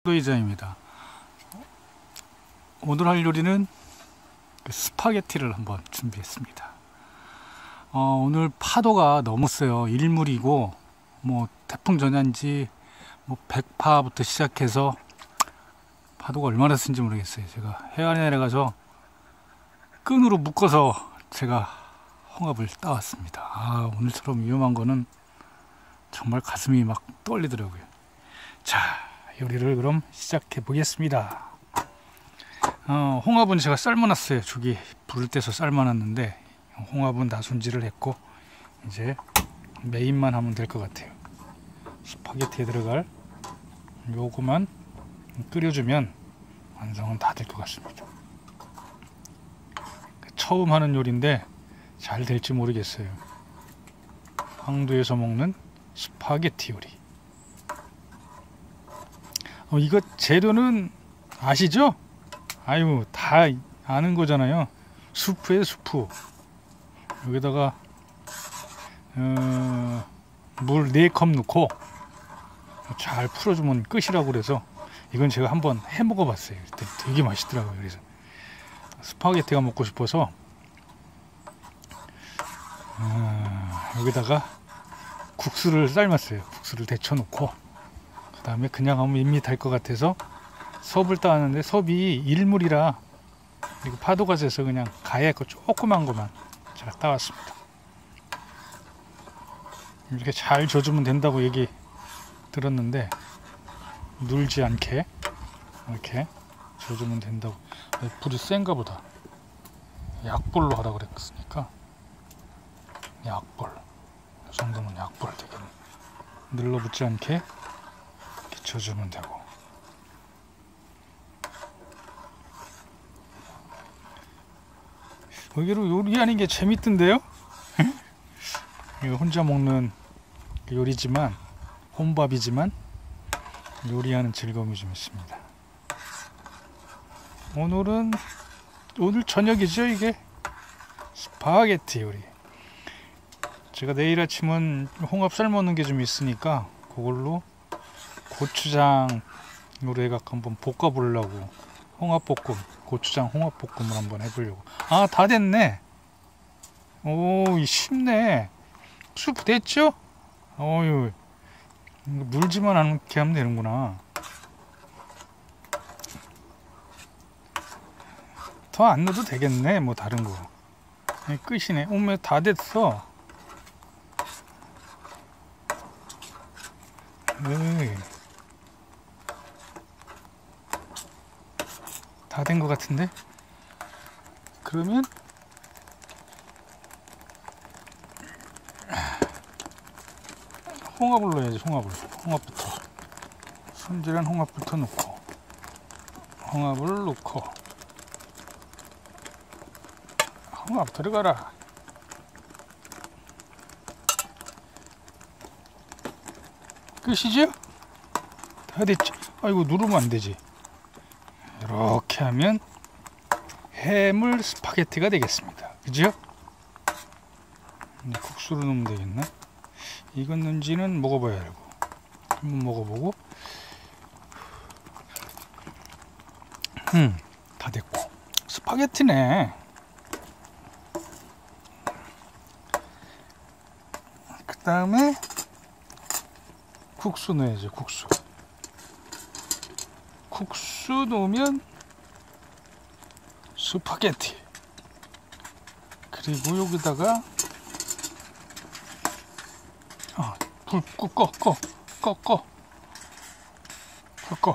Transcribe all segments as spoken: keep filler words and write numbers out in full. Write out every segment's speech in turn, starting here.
도이자입니다. 오늘 할 요리는 스파게티를 한번 준비했습니다. 어, 오늘 파도가 너무 세요. 일물이고 뭐 태풍 전야인지 뭐 백파부터 시작해서 파도가 얼마나 센지 모르겠어요. 제가 해안에 내려가서 끈으로 묶어서 제가 홍합을 따왔습니다. 아, 오늘처럼 위험한 거는 정말 가슴이 막 떨리더라고요. 자, 요리를 그럼 시작해 보겠습니다. 어, 홍합은 제가 삶아놨어요. 저기 불을 떼서 삶아놨는데 홍합은 다 손질을 했고 이제 메인만 하면 될 것 같아요. 스파게티에 들어갈 요거만 끓여주면 완성은 다 될 것 같습니다. 처음 하는 요리인데 잘 될지 모르겠어요. 황도에서 먹는 스파게티 요리. 어, 이거 재료는 아시죠? 아유, 다 아는 거잖아요. 수프에 수프. 여기다가 어, 물 네 컵 넣고 잘 풀어주면 끝이라고 그래서 이건 제가 한번 해 먹어봤어요. 되게 맛있더라고요. 그래서 스파게티가 먹고 싶어서 어, 여기다가 국수를 삶았어요. 국수를 데쳐 놓고 그 다음에 그냥 하면 밋밋할 것 같아서 섭을 따왔는데 섭이 일물이라 그리고 파도가 세서 그냥 가에 그 조그만 것만 제가 따왔습니다. 이렇게 잘 져주면 된다고 얘기 들었는데 눌지 않게 이렇게 져주면 된다고. 불이 센가 보다. 약불로 하라 그랬으니까 약불, 이 정도면 약불 되겠네. 눌러붙지 않게 이렇게 져주면 되고. 여기로 요리하는 게 재밌던데요? 이거 혼자 먹는 요리지만 혼밥이지만 요리하는 즐거움이 좀 있습니다. 오늘은 오늘 저녁이죠. 이게 스파게티 요리. 제가 내일 아침은 홍합 삶아놓은 게 좀 있으니까 그걸로 고추장으로 해갖고 한번 볶아보려고. 홍합볶음, 고추장 홍합볶음을 한번 해보려고. 아, 다 됐네. 오, 쉽네. 수프 됐죠? 어휴, 물지만 않게 하면 되는구나. 더 안 넣어도 되겠네. 뭐 다른 거. 끝이네. 오메 다 됐어. 에이. 다 된 것 같은데? 그러면 홍합을 넣어야지. 홍합을 홍합부터 손질한 홍합부터 넣고 홍합을 넣고 홍합 들어가라. 끝이죠? 다 됐죠? 아이고, 누르면 안 되지. 이렇게 하면 해물 스파게티가 되겠습니다. 그죠? 국수를 넣으면 되겠나? 이건 뭔지는 먹어봐야 알고. 한번 먹어보고. 음, 다 됐고. 스파게티네. 그 다음에 국수 넣어야죠. 국수. 국수 넣으면 스파게티. 그리고 여기다가 아, 불 꺼, 꺼, 꺼, 꺼, 꺼. 불 꺼.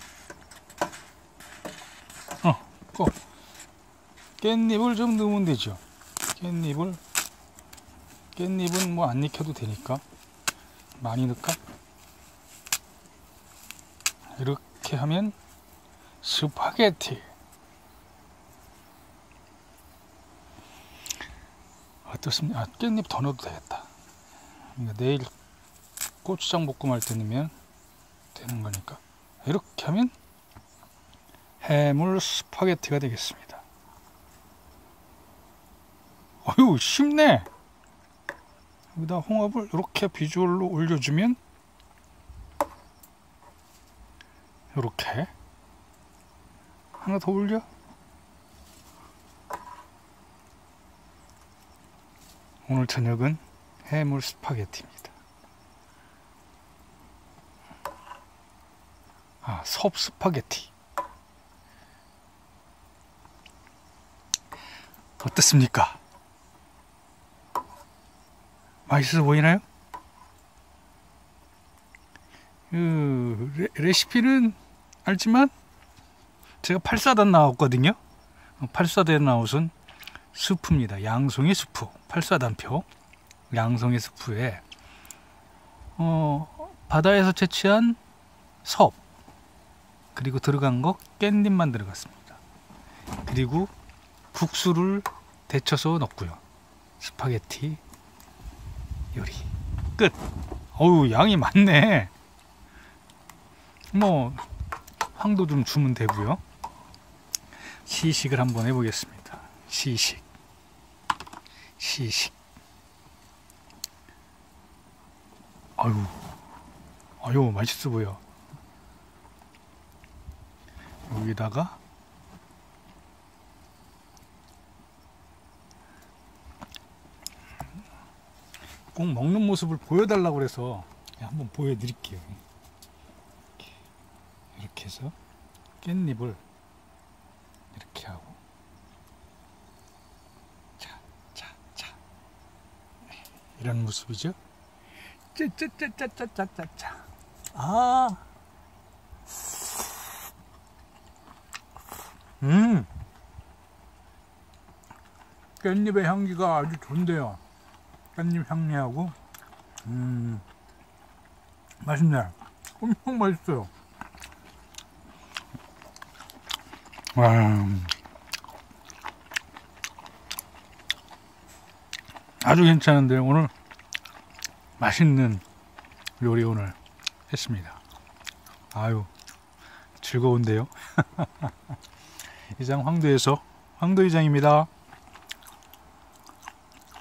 어, 꺼. 깻잎을 좀 넣으면 되죠. 깻잎을. 깻잎은 뭐 안 익혀도 되니까. 많이 넣을까? 이렇게 하면 스파게티. 어떻습니까? 아, 깻잎 더 넣어도 되겠다. 그러니까 내일 고추장 볶음 할 때 넣으면 되는 거니까. 이렇게 하면 해물 스파게티가 되겠습니다. 어휴, 쉽네. 여기다 홍합을 이렇게 비주얼로 올려주면 요렇게 하나 더 올려. 오늘 저녁은 해물 스파게티입니다. 아, 섭 스파게티. 어떻습니까? 맛있어 보이나요? 그 레, 레시피는 알지만 제가 팔사단 나왔거든요. 팔사단에 나오신 수프입니다. 양송이 수프, 팔사단표 양송이 수프에 어, 바다에서 채취한 섭, 그리고 들어간 거 깻잎만 들어갔습니다. 그리고 국수를 데쳐서 넣고요. 스파게티 요리 끝. 어우, 양이 많네. 뭐 황도 좀 주면 되고요. 시식을 한번 해보겠습니다. 시식 시식 아유 아유 맛있어 보여. 여기다가 꼭 먹는 모습을 보여달라고 그래서 한번 보여드릴게요. 이렇게, 이렇게 해서 깻잎을 이렇게 하고, 자, 자, 자, 이런 모습이죠. 짜짜짜짜짜짜짜. 아, 음, 깻잎의 향기가 아주 좋은데요. 깻잎 향내하고, 음, 맛있네. 엄청 맛있어요. 와, 아주 괜찮은데 오늘 맛있는 요리 오늘 했습니다. 아유, 즐거운데요. 이상 황도에서 황도이장입니다.